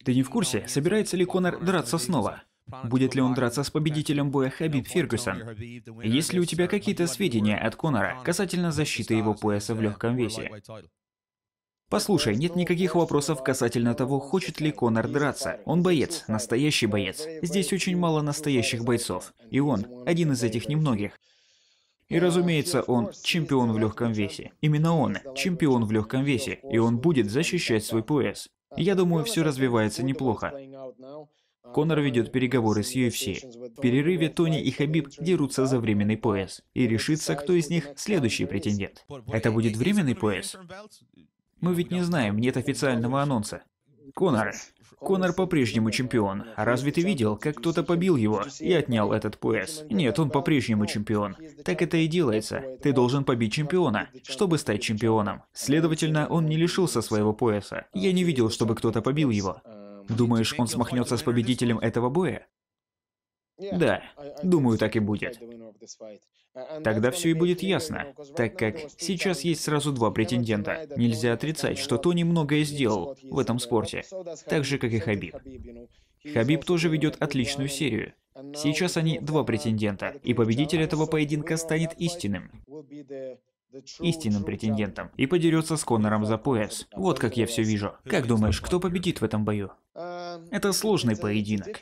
Ты не в курсе, собирается ли Конор драться снова? Будет ли он драться с победителем боя Хабиб Фергюсон? Есть ли у тебя какие-то сведения от Конора касательно защиты его пояса в легком весе? Послушай, нет никаких вопросов касательно того, хочет ли Конор драться. Он боец, настоящий боец. Здесь очень мало настоящих бойцов, и он один из этих немногих. И разумеется, он чемпион в легком весе. Именно он чемпион в легком весе, и он будет защищать свой пояс. Я думаю, все развивается неплохо. Конор ведет переговоры с UFC. В перерыве Тони и Хабиб дерутся за временный пояс. И решится, кто из них следующий претендент. Это будет временный пояс? Мы ведь не знаем, нет официального анонса. Конор по-прежнему чемпион. А разве ты видел, как кто-то побил его и отнял этот пояс? Нет, он по-прежнему чемпион. Так это и делается. Ты должен побить чемпиона, чтобы стать чемпионом. Следовательно, он не лишился своего пояса. Я не видел, чтобы кто-то побил его. Думаешь, он смахнется с победителем этого боя? Да, думаю, так и будет. Тогда все и будет ясно, так как сейчас есть сразу два претендента. Нельзя отрицать, что Тони многое сделал в этом спорте, так же, как и Хабиб. Хабиб тоже ведет отличную серию. Сейчас они два претендента, и победитель этого поединка станет истинным претендентом и подерется с Конором за пояс. Вот как я все вижу. Как думаешь, кто победит в этом бою? Это сложный поединок.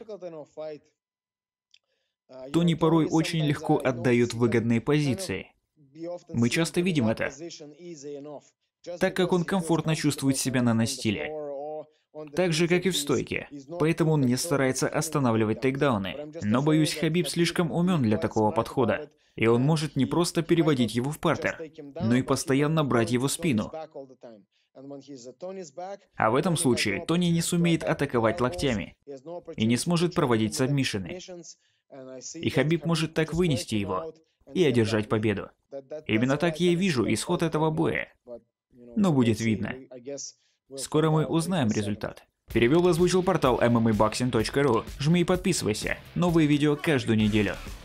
Тони порой очень легко отдает выгодные позиции. Мы часто видим это, так как он комфортно чувствует себя на настиле. Так же, как и в стойке. Поэтому он не старается останавливать тейкдауны. Но, боюсь, Хабиб слишком умен для такого подхода. И он может не просто переводить его в партер, но и постоянно брать его спину. А в этом случае Тони не сумеет атаковать локтями и не сможет проводить сабмишины. И Хабиб может так вынести его и одержать победу. Именно так я и вижу исход этого боя. Но будет видно. Скоро мы узнаем результат. Перевел и озвучил портал MMAboxing.ru. Жми и подписывайся. Новые видео каждую неделю.